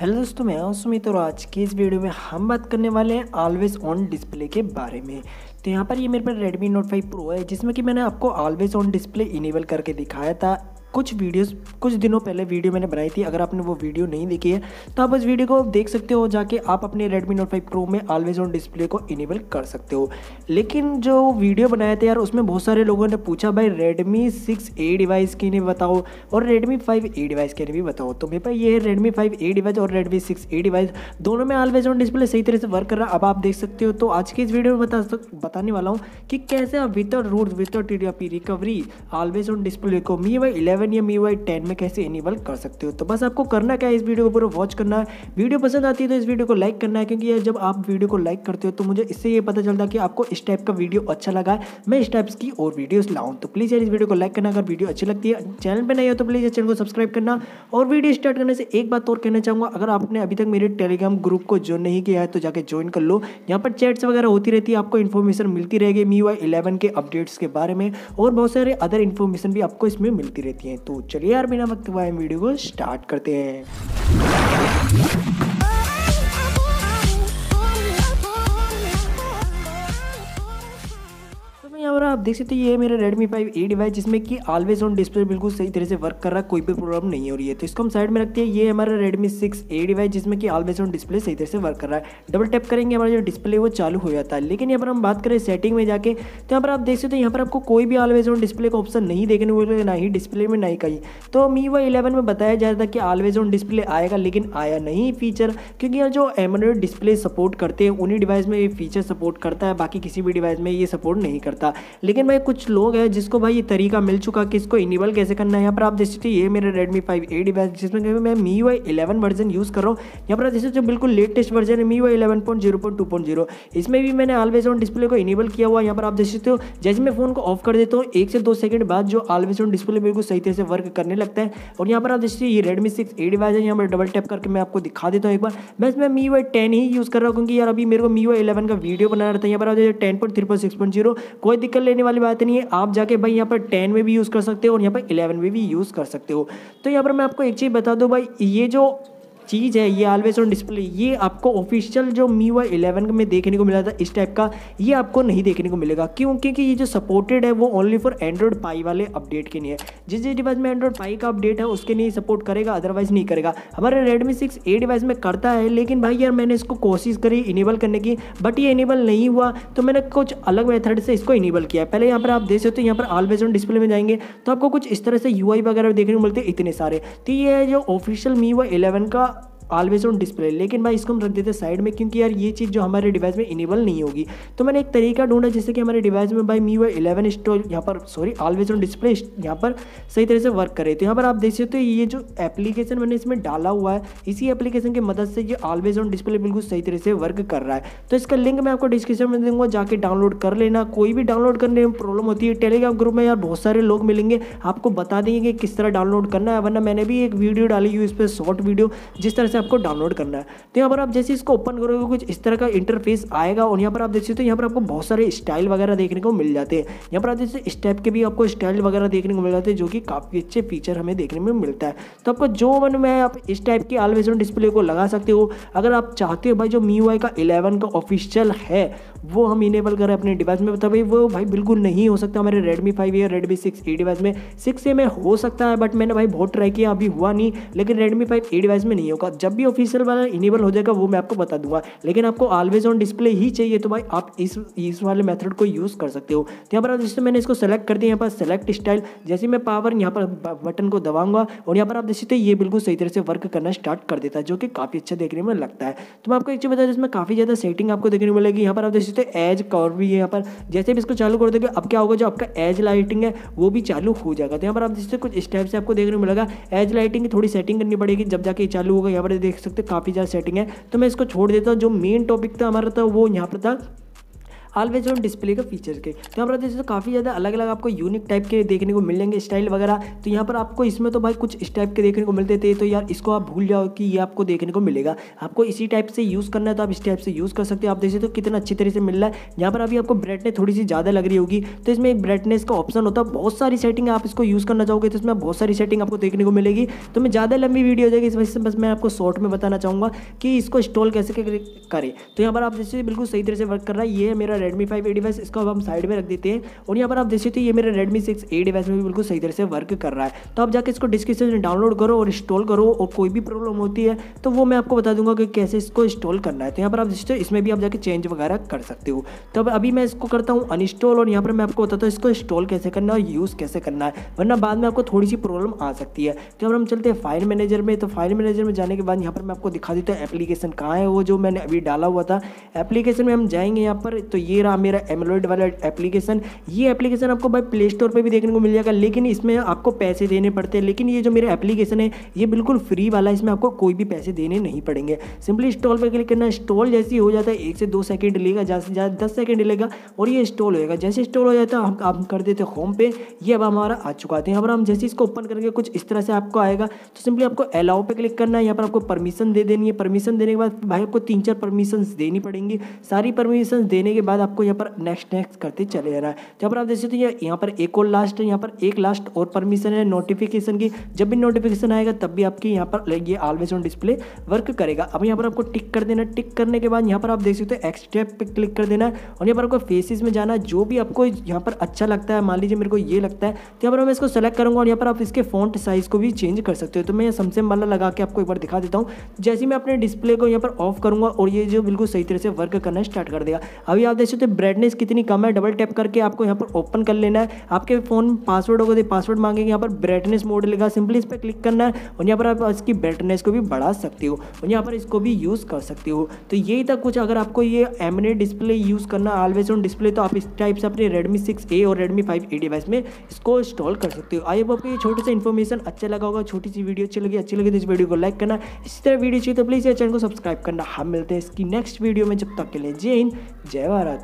Hello दोस्तों, मैं हूं सुमित और आज की इस वीडियो में हम बात करने वाले हैं ऑलवेज ऑन डिस्प्ले के बारे में। तो यहाँ पर ये मेरे पास Redmi Note 5 Pro है जिसमें कि मैंने आपको ऑलवेज ऑन डिस्प्ले इनेबल करके दिखाया था। कुछ दिनों पहले वीडियो मैंने बनाई थी। अगर आपने वो वीडियो नहीं देखी है तो आप उस वीडियो को देख सकते हो, जाके आप अपने Redmi Note 5 Pro में ऑलवेज ऑन डिस्प्ले को इनेबल कर सकते हो। लेकिन जो वीडियो बनाया था यार, उसमें बहुत सारे लोगों ने पूछा भाई Redmi 6a डिवाइस के लिए बताओ और Redmi 5a डिवाइस के लिए भी बताओ। तो मेरे पास ये है Redmi 5a डिवाइस और Redmi 6a डिवाइस, दोनों में ऑलवेज ऑन डिस्प्ले सही तरह से वर्क कर रहा है। अब आप देख सकते हो। तो आज की इस वीडियो में बताने वाला हूँ कि कैसे आप without root without TDP recovery always on display को MIUI 11 या MIUI 10 में कैसे इनेबल कर सकते हो। तो बस आपको करना क्या है, इस वीडियो को पूरा वॉच करना है। वीडियो पसंद आती है तो इस वीडियो को लाइक करना है, क्योंकि यार जब आप वीडियो को लाइक करते हो तो मुझे इससे ये पता चलता है कि आपको इस टाइप का वीडियो अच्छा लगा है, मैं इस टाइप की और वीडियोस लाऊं। तो प्लीज़ यार इस वीडियो को लाइक करना। अगर वीडियो अच्छी लगती है, चैनल पर नहीं हो तो प्लीज़ चैनल को सब्सक्राइब करना। और वीडियो स्टार्ट करने से एक बात और कहना चाहूँगा, अगर आपने अभी तक मेरे टेलीग्राम ग्रुप को ज्वाइन नहीं किया है तो जाके ज्वाइन कर लो। यहाँ पर चैट्स वगैरह होती रहती है, आपको इन्फॉर्मेशन मिलती रहेगी MIUI 11 के अपडेट्स के बारे में, और बहुत सारे अदर इन्फॉर्मेशन भी आपको इसमें मिलती रहती है। तो चलिए यार बिना वक्त गवाए वीडियो को स्टार्ट करते हैं। यहाँ पर आप देख सकते हैं ये मेरा Redmi 5a डिवाइस, जिसमें कि ऑलवेज ऑन डिस्प्ले बिल्कुल सही तरह से वर्क कर रहा है, कोई भी प्रॉब्लम नहीं हो रही है। तो इसको हम साइड में रखते हैं। ये हमारा Redmi 6a डिवाइस, जिसमें कि ऑलवेज ऑन डिस्प्ले सही तरह से वर्क कर रहा है। डबल टैप करेंगे हमारा जो डिस्प्ले वो चालू हो जाता है। लेकिन यहाँ पर हम बात करें सेटिंग में जाके, तो यहाँ पर आप देख सकते हैं यहाँ पर आपको कोई भी ऑलवेज ऑन डिस्प्ले का ऑप्शन नहीं देखने को मिलेगा, ना ही डिस्प्ले में ना ही कहीं। तो MIUI 11 में बताया जा रहा था कि ऑलवेज ऑन डिस्प्ले आएगा, लेकिन आया नहीं फीचर, क्योंकि यहाँ जो एमोलेड डिस्प्ले सपोर्ट करते हैं उन्हीं डिवाइस में ये फीचर सपोर्ट करता है, बाकी किसी भी डिवाइस में ये सपोर्ट नहीं करता। लेकिन भाई कुछ लोग हैं जिसको भाई ये तरीका मिल चुका कि इसको इनेबल कैसे करना है। यहाँ पर आप देख सकते हैं ये मेरे Redmi 5a डिवाइस, जिसमें मैं MIUI 11 वर्जन यूज़ कर रहा हूँ। यहाँ पर आप देख सकते हो बिल्कुल लेटेस्ट वर्जन है MIUI 11.0.2.0। इसमें भी मैंने ऑलवेज ऑन डिस्प्ले को इनेबल किया हुआ है। यहाँ पर आप देख सकते हो जैसे मैं फ़ोन को ऑफ कर देता हूँ 1 से 2 सेकंड बाद जो ऑलवेज ऑन डिस्प्ले बिल्कुल सही तरह से वर्क करने लगता है। और यहाँ पर आप देख सकते ये Redmi 6a डिवाइस है। यहाँ पर डबल टैप करके मैं आपको दिखा देता हूँ एक बार। मैं इसमें MIUI 10 ही यूज़ कर रहा हूँ, क्योंकि यार अभी मेरे को MIUI 11 का वीडियो बनाना था। यहाँ पर आप 10.3.6.0 कोई दिक्कत लेने वाली बात नहीं है। आप जाके भाई यहाँ पर 10 में भी यूज़ कर सकते हो और यहाँ पर 11 में भी यूज़ कर सकते हो। तो यहाँ पर मैं आपको एक चीज़ बता दूँ भाई, ये जो चीज़ है ये ऑलवेज ऑन डिस्प्ले, ये आपको ऑफिशियल जो MIUI 11 में देखने को मिला था इस टाइप का, ये आपको नहीं देखने को मिलेगा। क्यों? क्योंकि ये जो सपोर्टेड है वो ओनली फॉर एंड्रॉइड पाई वाले अपडेट के लिए है। जिस डिवाइस में एंड्रॉइड पाई का अपडेट है उसके लिए सपोर्ट करेगा, अदरवाइज नहीं करेगा। हमारे Redmi 6a डिवाइस में करता है, लेकिन भाई यार मैंने इसको कोशिश करी इनेबल करने की, बट ये इनेबल नहीं हुआ। तो मैंने कुछ अलग मेथड से इसको इनेबल किया। पहले यहाँ पर आप देख सकते हो, यहाँ पर ऑलवेज ऑन डिस्प्ले में जाएंगे तो आपको कुछ इस तरह से UI वगैरह देखने को मिलते हैं इतने सारे। तो ये है जो ऑफिशियल MIUI 11 का ऑलवेज ऑन डिस्प्ले। लेकिन भाई इसको हम रख देते साइड में, क्योंकि यार ये चीज़ जो हमारे डिवाइस में इनेबल नहीं होगी। तो मैंने एक तरीका ढूंढा जिससे कि हमारे डिवाइस में भाई MIUI 11 इंस्टॉल यहाँ पर ऑलवेज ऑन डिस्प्ले यहाँ पर सही तरह से वर्क करे। तो यहाँ पर आप देख सकते हो ये जो एप्लीकेशन मैंने इसमें डाला हुआ है, इसी एप्लीकेशन की मदद से ये ऑलवेज ऑन डिस्प्ले बिल्कुल सही तरह से वर्क कर रहा है। तो इसका लिंक मैं आपको डिस्क्रिप्शन में दूंगा, जाके डाउनलोड कर लेना। कोई भी डाउनलोड करने में प्रॉब्लम होती है, टेलीग्राम ग्रुप में यार बहुत सारे लोग मिलेंगे, आपको बता देंगे कि किस तरह डाउनलोड करना है। वरना मैंने भी एक वीडियो डाली हुई इस पर, शॉर्ट वीडियो, जिस तरह से आपको डाउनलोड करना है। तो यहाँ पर आप जैसे इसको ओपन करोगे कुछ इस तरह का इंटरफेस आएगा, और यहाँ पर आप देख सकते हो यहाँ पर आपको बहुत सारे स्टाइल वगैरह देखने को मिल जाते हैं। यहाँ पर आप जैसे इस टाइप के भी आपको स्टाइल वगैरह देखने को मिल जाते हैं, जो कि काफ़ी अच्छे फीचर हमें देखने में मिलता है। तो आपको जो मन में आप इस टाइप की ऑलवेज ऑन डिस्प्ले को लगा सकते हो। अगर आप चाहते हो भाई जो MIUI का 11 का ऑफिशियल है वो हम इनेबल करें अपने डिवाइस में, तभी वो भाई बिल्कुल नहीं हो सकता हमारे Redmi 5 या Redmi 6a डिवाइस में। 6a में हो सकता है, बट मैंने भाई बहुत ट्राई किया, अभी हुआ नहीं। लेकिन Redmi 5a डिवाइस में नहीं होगा। जब भी ऑफिशियल वाला इनेबल हो जाएगा वो मैं आपको बता दूंगा। लेकिन आपको ऑलवेज ऑन डिस्प्ले ही चाहिए तो भाई आप इस वाले मेथड को यूज़ कर सकते हो। तो यहाँ पर जैसे मैंने इसको सेलेक्ट कर दिया, यहाँ पर सेलेक्ट स्टाइल, जैसे मैं पावर यहाँ पर बटन को दबाऊंगा और यहाँ पर आप देख सकते हैं ये बिल्कुल सही तरह से वर्क करना स्टार्ट कर देता है, जो कि काफ़ी अच्छा देखने में लगता है। तो मैं आपको एक चीज़ बता दूं, इसमें काफ़ी ज़्यादा सेटिंग आपको देखने को मिलेगी। यहाँ पर आप देख सकते हैं एज कर्व भी है। यहाँ पर जैसे भी इसको चालू कर दोगे अब क्या होगा, जो आपका एज लाइटिंग है वो भी चालू हो जाएगा। तो यहाँ पर आप देख सकते कुछ इस टाइप से आपको देखने को मिलेगा। एज लाइटिंग की थोड़ी सेटिंग करनी पड़ेगी जब जाके चालू होगा। यहाँ पर देख सकते काफ़ी ज़्यादा सेटिंग है। तो मैं इसको छोड़ देता हूँ। जो मेन टॉपिक था हमारा था वो यहाँ पर था ऑलवेज ऑन डिस्प्ले का फीचर के। तो यहाँ पर जैसे तो काफ़ी ज़्यादा अलग अलग आपको यूनिक टाइप के देखने को मिल जाएंगे स्टाइल वगैरह। तो यहाँ पर आपको इसमें तो भाई कुछ इस टाइप के देखने को मिलते थे, तो यार इसको आप भूल जाओ कि ये आपको देखने को मिलेगा। आपको इसी टाइप से यूज़ करना है तो आप इस टाइप से यूज़ कर सकते हो। आप देखिए तो कितना अच्छी तरह से मिल रहा है। यहाँ पर अभी आपको ब्राइटनेस थोड़ी सी ज़्यादा लग रही होगी, तो इसमें एक ब्राइटनेस का ऑप्शन होता है। बहुत सारी सेटिंग आप इसको यूज़ करना चाहोगे तो इसमें बहुत सारी सेटिंग आपको देखने को मिलेगी। तो मैं ज़्यादा लंबी वीडियो हो जाएगी, इस वजह से बस मैं आपको शॉर्ट में बताना चाहूँगा कि इसको इंस्टॉल कैसे करें। तो यहाँ पर आप जैसे बिल्कुल सही तरह से वर्क कर रहा है। ये है मेरा Redmi 5A डिवाइस, इसको अब हम साइड में रख देते हैं। और यहाँ पर आप देखिए तो ये मेरा Redmi 6A डिवाइस में भी बिल्कुल सही तरह से वर्क कर रहा है। तो आप जाके इसको डिस्क्रिप्शन में डाउनलोड करो और इंस्टॉल करो, और कोई भी प्रॉब्लम होती है तो वो मैं आपको बता दूंगा कि कैसे इसको इंस्टॉल करना है। तो यहाँ पर आप देखिए इसमें भी आप जाके चेंज वगैरह कर सकते हो। तो अब अभी मैं इसको करता हूँ अनइंस्टॉल, और यहाँ पर मैं आपको बताता हूँ इसको इंस्टॉल कैसे करना है और यूज़ कैसे करना है, वरना बाद में आपको थोड़ी सी प्रॉब्लम आ सकती है। तो अब हम चलते हैं फाइल मैनेजर में। तो फाइल मैनेजर में जाने के बाद यहाँ पर मैं आपको दिखा देता हूँ एप्लीकेशन कहाँ है, वो जो मैंने अभी डाला हुआ था। एप्लीकेशन में हम जाएंगे यहाँ पर, तो ये रहा मेरा एमोलेड वाला एप्लीकेशन। ये एप्लीकेशन आपको भाई प्ले स्टोर पर भी देखने को मिल जाएगा, लेकिन इसमें आपको पैसे देने पड़ते हैं। लेकिन ये जो मेरा एप्लीकेशन है ये बिल्कुल फ्री वाला है, इसमें आपको कोई भी पैसे देने नहीं पड़ेंगे। सिंपली इंस्टॉल पर क्लिक करना। इंस्टॉल जैसे ही हो जाता है 1 से 2 सेकंड लेगा, ज़्यादा से ज़्यादा 10 सेकंड लेगा और ये इंस्टॉल होएगा। जैसे इंस्टॉल हो जाता है हम कर देते हैं होम पे। ये अब हमारा आ चुका है। यहाँ पर हम जैसे इसको ओपन करेंगे कुछ इस तरह से आपको आएगा। तो सिंपली आपको अलाउ पे क्लिक करना है। यहाँ पर आपको परमिशन दे देनी है। परमिशन देने के बाद भाई आपको 3-4 परमिशन देनी पड़ेंगी। सारी परमिशन देने के बाद आपको यहाँ पर नेक्स्ट करते चले जाना है। यहाँ पर आप देख सकते हैं यहाँ पर एक और लास्ट है, यहाँ पर एक लास्ट और परमिशन है नोटिफिकेशन की। जब भी नोटिफिकेशन आएगा तब भी आपकी यहाँ पर ये ऑलवेज ऑन डिस्प्ले वर्क करेगा। अब यहाँ पर आपको टिक कर देना। टिक करने के बाद यहाँ पर आप देख सकते हो एक्सट्रैक्ट पे क्लिक कर देना है, और यहाँ पर आपको फेसेस में जाना है। जो भी आपको यहाँ पर अच्छा लगता है, मान लीजिए मेरे को ये लगता है तो यहाँ पर मैं इसको सेलेक्ट करूँगा, और यहाँ पर आप इसके फॉन्ट साइज को भी चेंज कर सकते हो। तो मैं समसम वाला लगा के आपको एक बार दिखा देता हूँ। जैसे मैं अपने डिस्प्ले को यहाँ पर ऑफ करूँगा और ये जो बिल्कुल सही तरह से वर्क करना स्टार्ट कर देगा। अभी आप देख सकते हो ब्राइटनेस कितनी कम है। डबल टैप करके आपको यहाँ पर ओपन कर लेना है। आपके फोन पासवर्ड होगा तो पासवर्ड मांगेंगे, यहाँ पर ब्राइटनेस मोड लेगा, सिंपली इस पर क्लिक करना है और यहाँ पर आप इसकी ब्राइटनेस को भी बढ़ा सकते हो और यहाँ पर इसको भी यूज़ कर सकते हो। तो यही था कुछ। अगर आपको ये एमोलेड डिस्प्ले यूज़ करना ऑलवेज ऑन डिस्प्ले, तो आप इस टाइप से अपने Redmi 6A और Redmi 5A डिवाइस में इसको इंस्टॉल कर सकते हो। आई होप आपको ये छोटे से इन्फॉर्मेशन अच्छा लगा होगा। छोटी सी वीडियो अच्छी लगी तो इस वीडियो को लाइक करना। इसी तरह वीडियो चाहिए तो प्लीज़ ये चैनल को सब्सक्राइब करना। हम मिलते हैं इसकी नेक्स्ट वीडियो में। जब तक के लिए जय हिंद, जय भारत।